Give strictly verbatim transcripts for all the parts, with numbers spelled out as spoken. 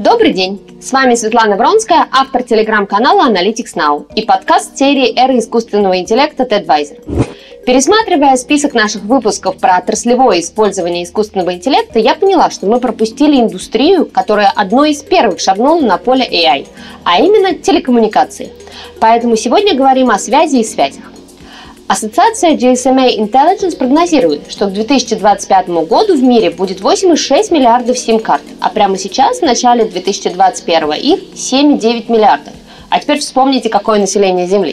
Добрый день! С вами Светлана Вронская, автор телеграм-канала Analytics Now и подкаст серии «Эра искусственного интеллекта TEDvisor». Пересматривая список наших выпусков про отраслевое использование искусственного интеллекта, я поняла, что мы пропустили индустрию, которая одной из первых шагнула на поле эй ай, а именно телекоммуникации. Поэтому сегодня говорим о связи и связях. Ассоциация джи эс эм эй Intelligence прогнозирует, что к две тысячи двадцать пятому году в мире будет восемь целых шесть десятых миллиардов сим-карт, а прямо сейчас, в начале две тысячи двадцать первого, их семь целых девять десятых миллиардов. А теперь вспомните, какое население Земли.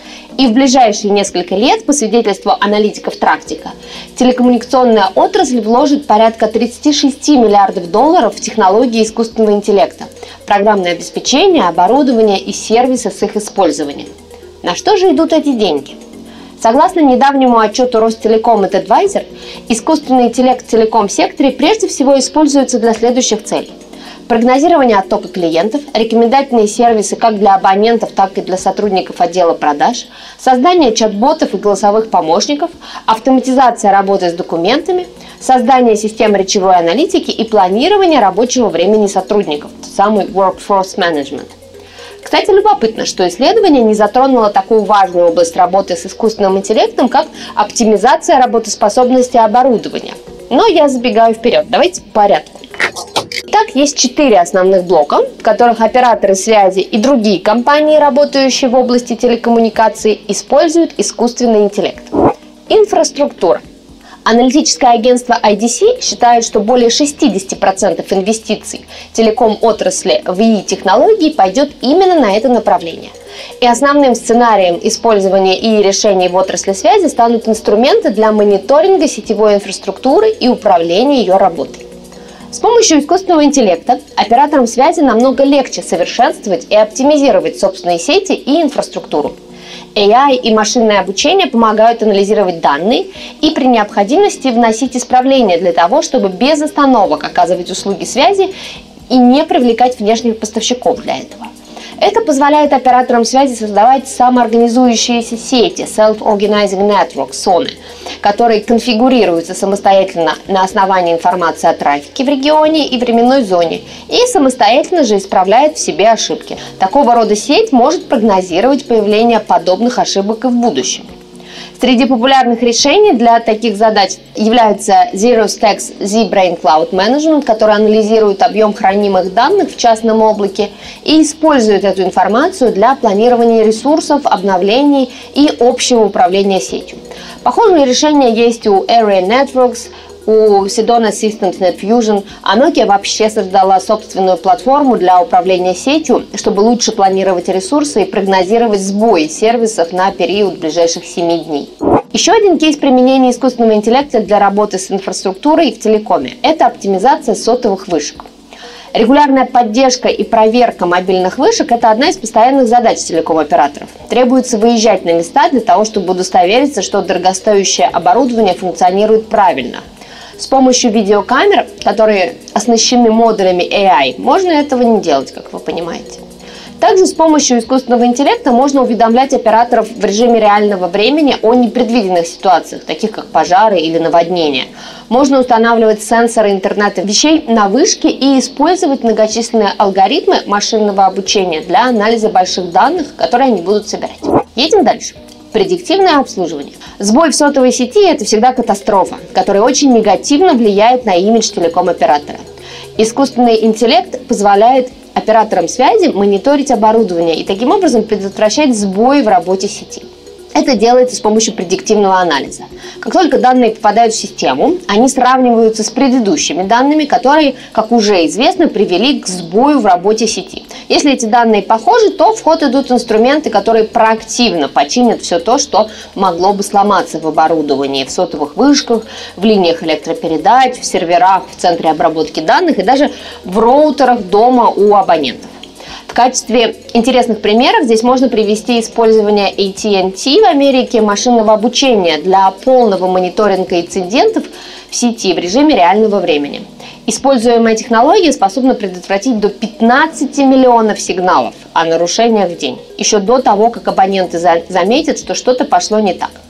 И в ближайшие несколько лет, по свидетельству аналитиков Трактика, телекоммуникационная отрасль вложит порядка тридцать шесть миллиардов долларов в технологии искусственного интеллекта, программное обеспечение, оборудование и сервисы с их использованием. На что же идут эти деньги? Согласно недавнему отчету Ростелеком и TEDvisor, искусственный интеллект в телеком-секторе прежде всего используется для следующих целей. Прогнозирование оттока клиентов, рекомендательные сервисы как для абонентов, так и для сотрудников отдела продаж, создание чат-ботов и голосовых помощников, автоматизация работы с документами, создание систем речевой аналитики и планирование рабочего времени сотрудников, тот самый workforce management. Кстати, любопытно, что исследование не затронуло такую важную область работы с искусственным интеллектом, как оптимизация работоспособности оборудования. Но я забегаю вперед, давайте по порядку. Итак, есть четыре основных блока, в которых операторы связи и другие компании, работающие в области телекоммуникаций, используют искусственный интеллект. Инфраструктура. Аналитическое агентство ай ди си считает, что более шестьдесят процентов инвестиций телеком-отрасли в и и-технологии пойдет именно на это направление. И основным сценарием использования и и решений в отрасли связи станут инструменты для мониторинга сетевой инфраструктуры и управления ее работой. С помощью искусственного интеллекта операторам связи намного легче совершенствовать и оптимизировать собственные сети и инфраструктуру. эй ай и машинное обучение помогают анализировать данные и при необходимости вносить исправления для того, чтобы без остановок оказывать услуги связи и не привлекать внешних поставщиков для этого. Это позволяет операторам связи создавать самоорганизующиеся сети Self-Organizing Networks, СОНы, которые конфигурируются самостоятельно на основании информации о трафике в регионе и временной зоне и самостоятельно же исправляют в себе ошибки. Такого рода сеть может прогнозировать появление подобных ошибок и в будущем. Среди популярных решений для таких задач являются Zero Stacks Z-Brain Cloud Management, который анализирует объем хранимых данных в частном облаке и использует эту информацию для планирования ресурсов, обновлений и общего управления сетью. Похожие решения есть у Area Networks, у Sidon Assistant NetFusion, а Nokia вообще создала собственную платформу для управления сетью, чтобы лучше планировать ресурсы и прогнозировать сбои сервисов на период ближайших семи дней. Еще один кейс применения искусственного интеллекта для работы с инфраструктурой в телекоме – это оптимизация сотовых вышек. Регулярная поддержка и проверка мобильных вышек – это одна из постоянных задач телеком-операторов. Требуется выезжать на места для того, чтобы удостовериться, что дорогостоящее оборудование функционирует правильно. С помощью видеокамер, которые оснащены модулями эй ай, можно этого не делать, как вы понимаете. Также с помощью искусственного интеллекта можно уведомлять операторов в режиме реального времени о непредвиденных ситуациях, таких как пожары или наводнения. Можно устанавливать сенсоры интернета вещей на вышке и использовать многочисленные алгоритмы машинного обучения для анализа больших данных, которые они будут собирать. Едем дальше. Предиктивное обслуживание. Сбой в сотовой сети – это всегда катастрофа, которая очень негативно влияет на имидж телеком-оператора. Искусственный интеллект позволяет операторам связи мониторить оборудование и таким образом предотвращать сбои в работе сети. Это делается с помощью предиктивного анализа. Как только данные попадают в систему, они сравниваются с предыдущими данными, которые, как уже известно, привели к сбою в работе сети. Если эти данные похожи, то в ход идут инструменты, которые проактивно починят все то, что могло бы сломаться в оборудовании, в сотовых вышках, в линиях электропередач, в серверах, в центре обработки данных и даже в роутерах дома у абонентов. В качестве интересных примеров здесь можно привести использование эй ти энд ти в Америке машинного обучения для полного мониторинга инцидентов в сети в режиме реального времени. Используемая технология способна предотвратить до пятнадцати миллионов сигналов о нарушениях в день, еще до того, как абоненты заметят, что что-то пошло не так.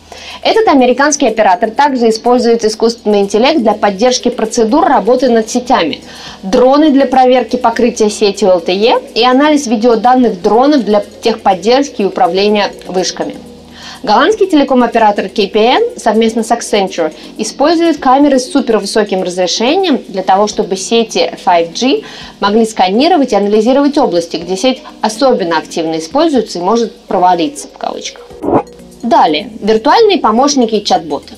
Этот американский оператор также использует искусственный интеллект для поддержки процедур работы над сетями, дроны для проверки покрытия сетью эл тэ е и анализ видеоданных дронов для техподдержки и управления вышками. Голландский телеком-оператор кей пи эн совместно с Accenture использует камеры с супервысоким разрешением для того, чтобы сети пять джи могли сканировать и анализировать области, где сеть особенно активно используется и может провалиться, в кавычках. Далее, виртуальные помощники и чат-боты.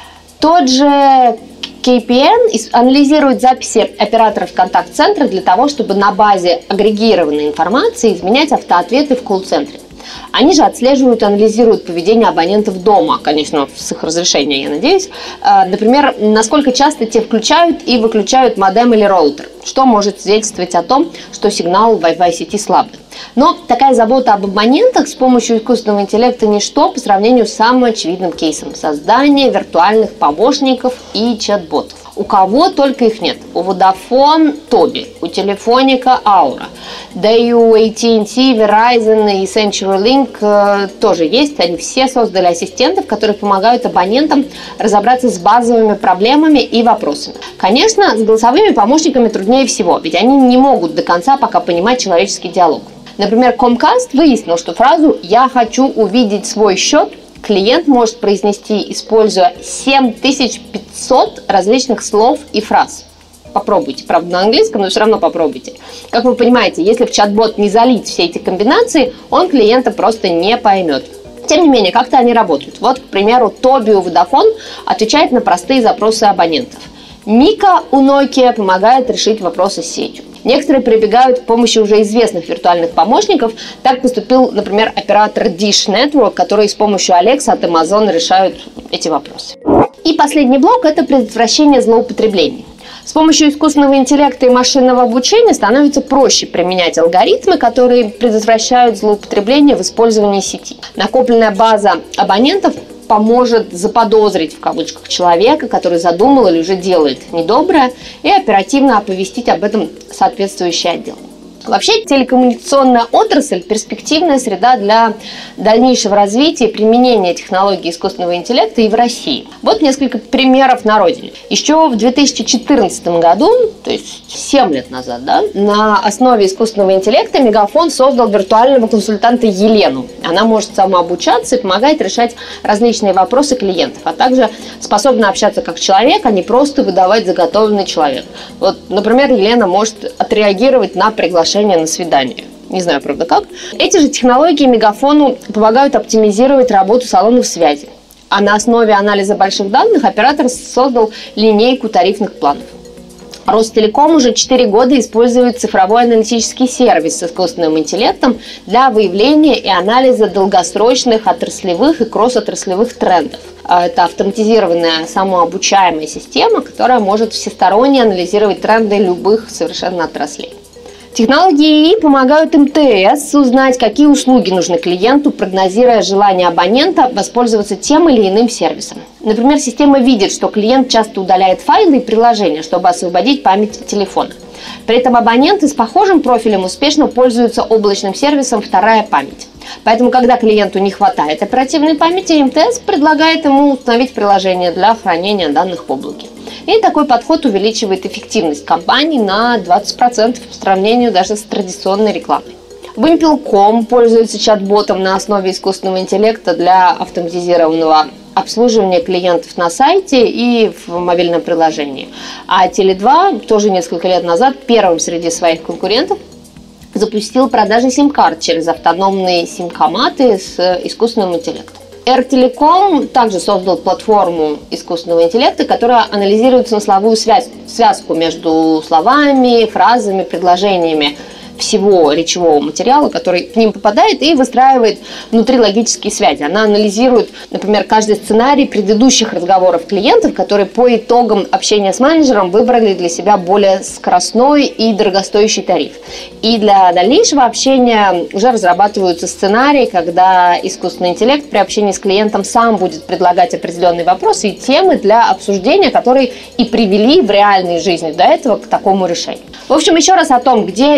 Тот же кей пи эн анализирует записи операторов контакт-центра для того, чтобы на базе агрегированной информации изменять автоответы в колл-центре. Они же отслеживают и анализируют поведение абонентов дома, конечно, с их разрешения, я надеюсь. Например, насколько часто те включают и выключают модем или роутер, что может свидетельствовать о том, что сигнал Wi-Fi сети слабый. Но такая забота об абонентах с помощью искусственного интеллекта ничто по сравнению с самым очевидным кейсом – создания виртуальных помощников и чат-ботов. У кого только их нет. У Vodafone – Toby, у Telefonica – Aura, да и у эй ти энд ти, Verizon и CenturyLink э, тоже есть. Они все создали ассистентов, которые помогают абонентам разобраться с базовыми проблемами и вопросами. Конечно, с голосовыми помощниками труднее всего, ведь они не могут до конца пока понимать человеческий диалог. Например, Comcast выяснил, что фразу «я хочу увидеть свой счет» клиент может произнести, используя семь тысяч пятьсот различных слов и фраз. Попробуйте, правда, на английском, но все равно попробуйте. Как вы понимаете, если в чат-бот не залить все эти комбинации, он клиента просто не поймет. Тем не менее, как-то они работают. Вот, к примеру, Toby у Vodafone отвечает на простые запросы абонентов. Мика у Nokia помогает решить вопросы с сетью. Некоторые прибегают к помощи уже известных виртуальных помощников. Так поступил, например, оператор Dish Network, который с помощью Alexa от Amazon решают эти вопросы. И последний блок – это предотвращение злоупотреблений. С помощью искусственного интеллекта и машинного обучения становится проще применять алгоритмы, которые предотвращают злоупотребление в использовании сети. Накопленная база абонентов поможет заподозрить, в кавычках, человека, который задумал или уже делает недоброе, и оперативно оповестить об этом соответствующий отдел. Вообще, телекоммуникационная отрасль – перспективная среда для дальнейшего развития и применения технологий искусственного интеллекта и в России. Вот несколько примеров на родине. Еще в две тысячи четырнадцатом году, то есть семь лет назад, да, на основе искусственного интеллекта Мегафон создал виртуального консультанта Елену. Она может самообучаться и помогает решать различные вопросы клиентов, а также способна общаться как человек, а не просто выдавать заготовленный человек. Вот, например, Елена может отреагировать на приглашение на свидание. Не знаю, правда, как. Эти же технологии Мегафону помогают оптимизировать работу салонов связи. А на основе анализа больших данных оператор создал линейку тарифных планов. Ростелеком уже четыре года использует цифровой аналитический сервис с искусственным интеллектом для выявления и анализа долгосрочных отраслевых и кросс-отраслевых трендов. Это автоматизированная самообучаемая система, которая может всесторонне анализировать тренды любых совершенно отраслей. Технологии ИИ помогают эм тэ эс узнать, какие услуги нужны клиенту, прогнозируя желание абонента воспользоваться тем или иным сервисом. Например, система видит, что клиент часто удаляет файлы и приложения, чтобы освободить память телефона. При этом абоненты с похожим профилем успешно пользуются облачным сервисом «Вторая память». Поэтому, когда клиенту не хватает оперативной памяти, эм тэ эс предлагает ему установить приложение для хранения данных в облаке. И такой подход увеличивает эффективность компании на двадцать процентов по сравнению даже с традиционной рекламой. Вымпел точка ком пользуется чат-ботом на основе искусственного интеллекта для автоматизированного обслуживания клиентов на сайте и в мобильном приложении. А Теле два тоже несколько лет назад первым среди своих конкурентов запустил продажи сим-карт через автономные сим-коматы с искусственным интеллектом. Эр-Телеком также создал платформу искусственного интеллекта, которая анализирует смысловую связь, связку между словами, фразами, предложениями всего речевого материала, который к ним попадает, и выстраивает внутри логические связи. Она анализирует, например, каждый сценарий предыдущих разговоров клиентов, которые по итогам общения с менеджером выбрали для себя более скоростной и дорогостоящий тариф. И для дальнейшего общения уже разрабатываются сценарии, когда искусственный интеллект при общении с клиентом сам будет предлагать определенные вопросы и темы для обсуждения, которые и привели в реальной жизни до этого к такому решению. В общем, еще раз о том, где искусственный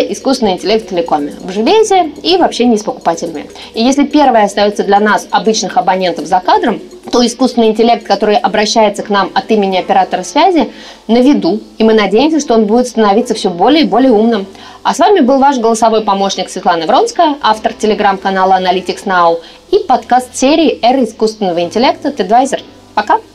искусственный интеллект в телекоме, в железе и в общении с покупателями. И если первое остается для нас, обычных абонентов, за кадром, то искусственный интеллект, который обращается к нам от имени оператора связи, на виду, и мы надеемся, что он будет становиться все более и более умным. А с вами был ваш голосовой помощник Светлана Вронская, автор телеграм-канала Analytics Now и подкаст серии «Эра искусственного интеллекта TEDvisor». Пока!